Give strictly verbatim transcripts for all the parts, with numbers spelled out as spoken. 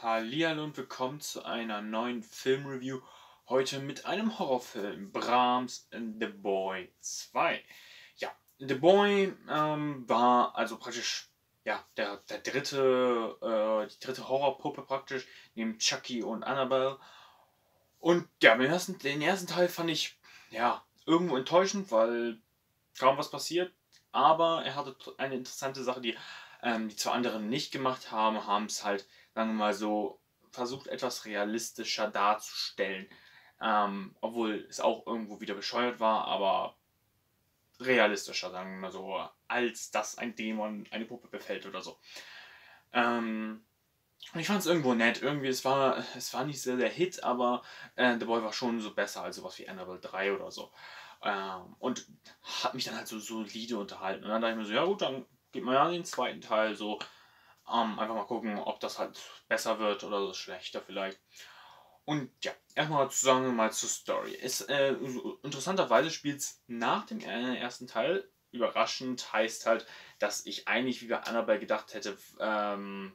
Hallihallo und willkommen zu einer neuen Filmreview. Heute mit einem Horrorfilm, Brahms and The Boy zwei. Ja, The Boy ähm, war also praktisch ja, der, der dritte, äh, die dritte Horrorpuppe praktisch, neben Chucky und Annabelle. Und ja, den ersten, den ersten Teil fand ich ja irgendwo enttäuschend, weil kaum was passiert. Aber er hatte eine interessante Sache, die ähm, die zwei anderen nicht gemacht haben, haben es halt, sagen wir mal so, versucht etwas realistischer darzustellen. Ähm, obwohl es auch irgendwo wieder bescheuert war, aber realistischer, sagen wir mal so, als dass ein Dämon eine Puppe befällt oder so. Ähm, und ich fand es irgendwo nett. Irgendwie, es war, es war nicht sehr der Hit, aber äh, The Boy war schon so besser als sowas wie Annabelle drei oder so. Ähm, und hat mich dann halt so solide unterhalten. Und dann dachte ich mir so, ja gut, dann geht mal an den zweiten Teil so. Ähm, einfach mal gucken, ob das halt besser wird oder so schlechter vielleicht. Und ja, erstmal zusammen mal zur Story. Ist, äh, so- interessanterweise spielt es nach dem äh, ersten Teil. Überraschend heißt halt, dass ich eigentlich wie bei Annabelle gedacht hätte, ähm,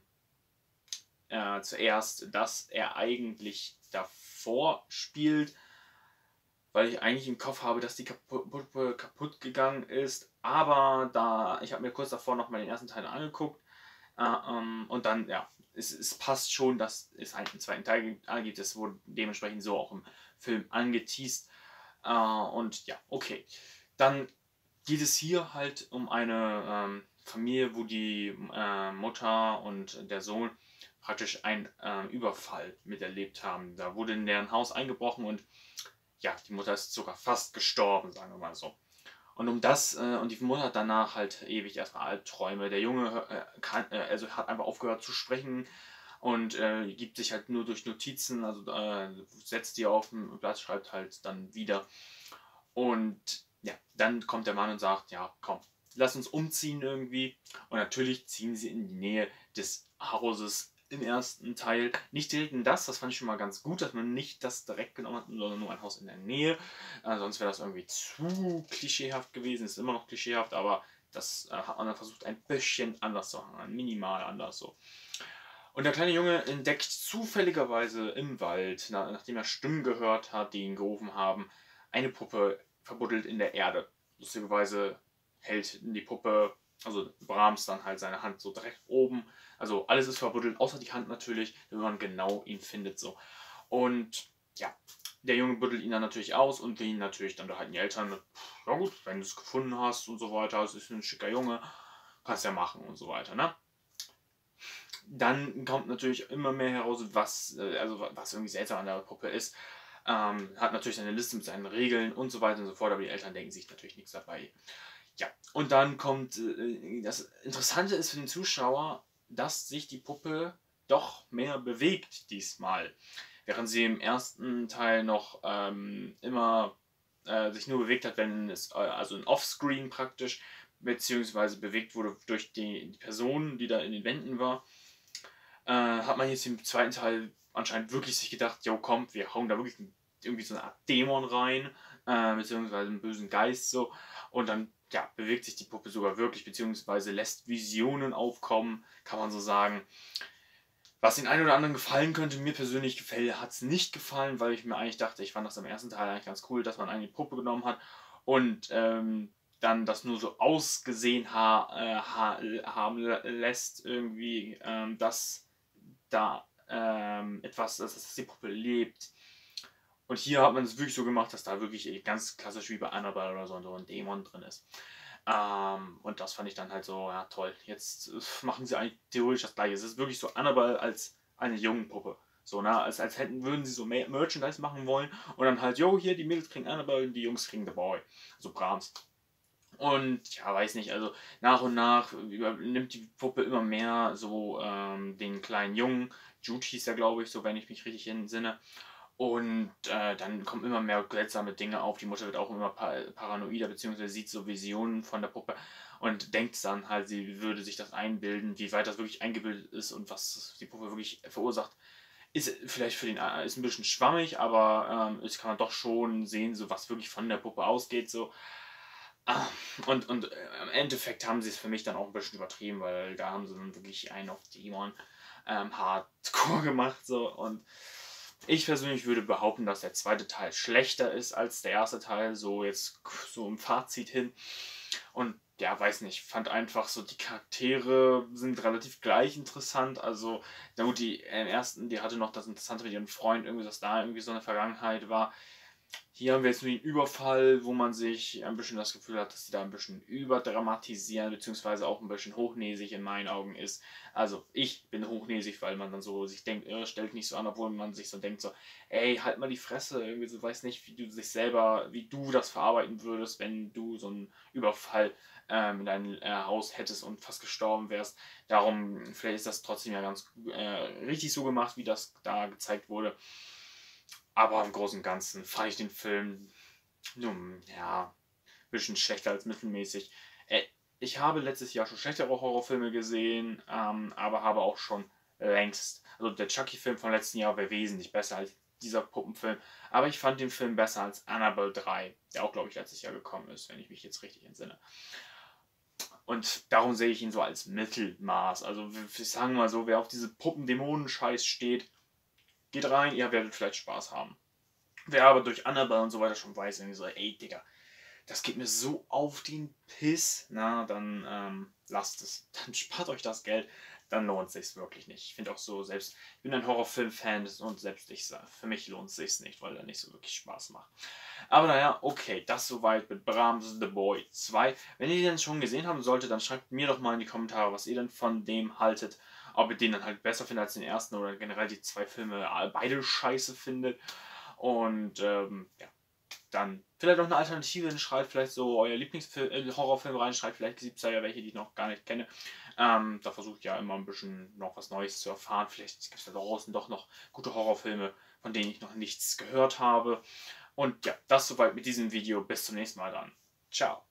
äh, zuerst, dass er eigentlich davor spielt, weil ich eigentlich im Kopf habe, dass die kaputt, kaputt gegangen ist. Aber da, ich habe mir kurz davor noch mal den ersten Teil angeguckt. Äh, ähm, und dann, ja, es, es passt schon, dass es halt einen zweiten Teil gibt. äh, gibt. Es wurde dementsprechend so auch im Film angeteased. Äh, und ja, okay. Dann geht es hier halt um eine ähm, Familie, wo die äh, Mutter und der Sohn praktisch einen äh, Überfall miterlebt haben. Da wurde in deren Haus eingebrochen und ja, die Mutter ist sogar fast gestorben, sagen wir mal so. Und um das, äh, und die Mutter hat danach halt ewig erstmal Albträume. Der Junge äh, kann, äh, also hat einfach aufgehört zu sprechen und äh, gibt sich halt nur durch Notizen, also äh, setzt die auf ein Blatt, schreibt halt dann wieder. Und ja, dann kommt der Mann und sagt, ja, komm, lass uns umziehen irgendwie. Und natürlich ziehen sie in die Nähe des Hauses im ersten Teil. Nicht direkt in das, das fand ich schon mal ganz gut, dass man nicht das direkt genommen hat, sondern nur ein Haus in der Nähe. Äh, sonst wäre das irgendwie zu klischeehaft gewesen. Ist immer noch klischeehaft, aber das äh, hat man dann versucht, ein bisschen anders zu machen, minimal anders so. Und der kleine Junge entdeckt zufälligerweise im Wald, na, nachdem er Stimmen gehört hat, die ihn gerufen haben, eine Puppe verbuddelt in der Erde. Lustigerweise hält die Puppe, also Brahms dann halt seine Hand so direkt oben. Also alles ist verbuddelt, außer die Hand natürlich, wenn man genau ihn findet so. Und ja, der Junge buddelt ihn dann natürlich aus und will ihn natürlich dann da halt die Eltern mit, ja gut, wenn du es gefunden hast und so weiter, es ist ein schicker Junge, kannst ja machen und so weiter, ne? Dann kommt natürlich immer mehr heraus, was, äh, also was irgendwie seltsam an der Puppe ist. Ähm, hat natürlich seine Liste mit seinen Regeln und so weiter und so fort, aber die Eltern denken sich natürlich nichts dabei. Ja, und dann kommt, äh, das Interessante ist für den Zuschauer, dass sich die Puppe doch mehr bewegt diesmal. Während sie im ersten Teil noch ähm, immer äh, sich nur bewegt hat, wenn es, äh, also ein Offscreen praktisch, beziehungsweise bewegt wurde durch die, die Person, die da in den Wänden war, äh, hat man jetzt im zweiten Teil anscheinend wirklich sich gedacht, jo komm, wir hauen da wirklich irgendwie so eine Art Dämon rein, äh, beziehungsweise einen bösen Geist so. Und dann ja, bewegt sich die Puppe sogar wirklich, beziehungsweise lässt Visionen aufkommen, kann man so sagen. Was den einen oder anderen gefallen könnte, mir persönlich gefällt, hat es nicht gefallen, weil ich mir eigentlich dachte, ich fand das im ersten Teil eigentlich ganz cool, dass man eine Puppe genommen hat und ähm, dann das nur so ausgesehen ha äh, ha haben lässt, irgendwie, ähm, dass da ähm, etwas, dass, dass die Puppe lebt. Und hier hat man es wirklich so gemacht, dass da wirklich ganz klassisch wie bei Annabelle oder so, so ein Dämon drin ist. Ähm, und das fand ich dann halt so, ja toll. Jetzt äh, machen sie eigentlich theoretisch das gleiche. Es ist wirklich so Annabelle als eine junge Puppe. So, ne? Als, als hätten, würden sie so Merchandise machen wollen und dann halt, jo, hier, die Mädels kriegen Annabelle und die Jungs kriegen The Boy. So Brahms. Und ja, weiß nicht, also nach und nach übernimmt die Puppe immer mehr so ähm, den kleinen Jungen. Jude hieß er, glaube ich, so wenn ich mich richtig entsinne. Und äh, dann kommen immer mehr seltsame Dinge auf. Die Mutter wird auch immer pa paranoider, beziehungsweise sieht so Visionen von der Puppe und denkt dann halt, sie würde sich das einbilden, wie weit das wirklich eingebildet ist und was die Puppe wirklich verursacht. Ist vielleicht für den, äh, ist ein bisschen schwammig, aber ähm, das kann man doch schon sehen, so was wirklich von der Puppe ausgeht. So. Ah, und, und äh, im Endeffekt haben sie es für mich dann auch ein bisschen übertrieben, weil da haben sie dann wirklich einen auf Dämon. ähm, Hardcore gemacht. So. Und ich persönlich würde behaupten, dass der zweite Teil schlechter ist als der erste Teil, so jetzt so im Fazit hin. Und ja, weiß nicht, fand einfach so, die Charaktere sind relativ gleich interessant. Also, na gut, die im ersten, die hatte noch das Interessante mit ihrem Freund, irgendwie, dass da irgendwie so eine Vergangenheit war. Hier haben wir jetzt nur den Überfall, wo man sich ein bisschen das Gefühl hat, dass sie da ein bisschen überdramatisieren, beziehungsweise auch ein bisschen hochnäsig in meinen Augen ist. Also ich bin hochnäsig, weil man dann so sich denkt, äh, stellt nicht so an, obwohl man sich so denkt, so, ey, halt mal die Fresse, irgendwie so, weiß nicht, wie du sich selber, wie du das verarbeiten würdest, wenn du so einen Überfall ähm, in dein äh, Haus hättest und fast gestorben wärst. Darum, vielleicht ist das trotzdem ja ganz äh, richtig so gemacht, wie das da gezeigt wurde. Aber im Großen und Ganzen fand ich den Film nun, ja, ein bisschen schlechter als mittelmäßig. Äh, ich habe letztes Jahr schon schlechtere Horrorfilme gesehen, ähm, aber habe auch schon längst. Also der Chucky-Film von letzten Jahr wäre wesentlich besser als dieser Puppenfilm. Aber ich fand den Film besser als Annabelle drei, der auch, glaube ich, letztes Jahr gekommen ist, wenn ich mich jetzt richtig entsinne. Und darum sehe ich ihn so als Mittelmaß. Also, ich sage mal so, wer auf diese Puppen-Dämonen-Scheiß steht, geht rein, ihr werdet vielleicht Spaß haben. Wer aber durch Annabelle und so weiter schon weiß, irgendwie so, ey, Digga, das geht mir so auf den Piss, na, dann ähm, lasst es. Dann spart euch das Geld, dann lohnt es sich wirklich nicht. Ich finde auch so, selbst, ich bin ein Horrorfilm-Fan und selbst ich sage, für mich lohnt es sich nicht, weil er nicht so wirklich Spaß macht. Aber naja, okay, das soweit mit Brahms The Boy zwei. Wenn ihr den schon gesehen haben solltet, dann schreibt mir doch mal in die Kommentare, was ihr denn von dem haltet. Ob ihr den dann halt besser findet als den ersten oder generell die zwei Filme beide scheiße findet. Und ähm, ja, dann vielleicht noch eine Alternative, schreibt vielleicht so euer Lieblingshorrorfilm rein, schreibt vielleicht gibt es da ja welche, die ich noch gar nicht kenne. Ähm, da versuche ich ja immer ein bisschen noch was Neues zu erfahren. Vielleicht gibt es da draußen doch noch gute Horrorfilme, von denen ich noch nichts gehört habe. Und ja, das soweit mit diesem Video. Bis zum nächsten Mal dann. Ciao.